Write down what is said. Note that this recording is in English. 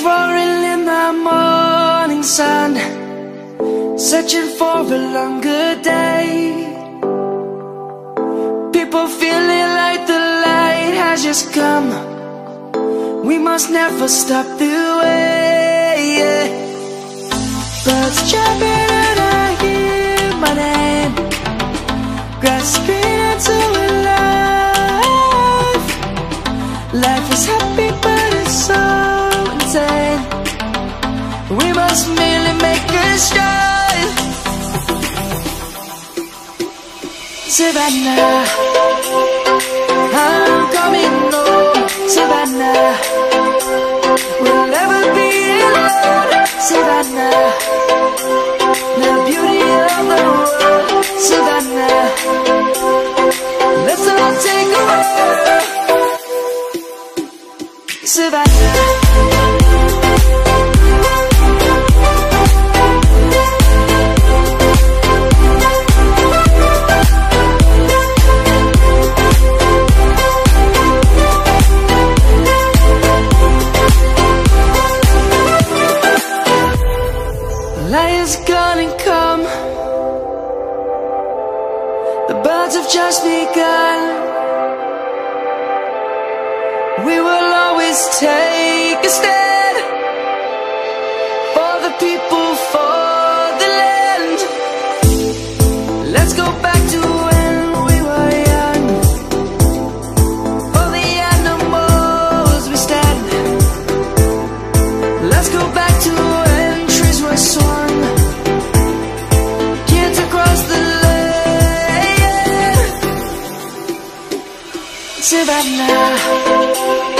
roaring in the morning sun, searching for a longer day. People feeling like the light has just come. We must never stop the way, yeah. Birds jumping and I hear my name, grasping into a life. Life is happy but it's so insane. We must merely make a strive. Savannah, I'm coming home. Savannah, we'll never be alone. Savannah, the beauty of the world. Savannah, let's all take a walk. Savannah, light is gonna come. The birds have just begun. We will always take a stand for the people, for the land. Let's go back to when we were young. For the animals we stand. Let's go back to when trees were swung, kids across the land. Savannah,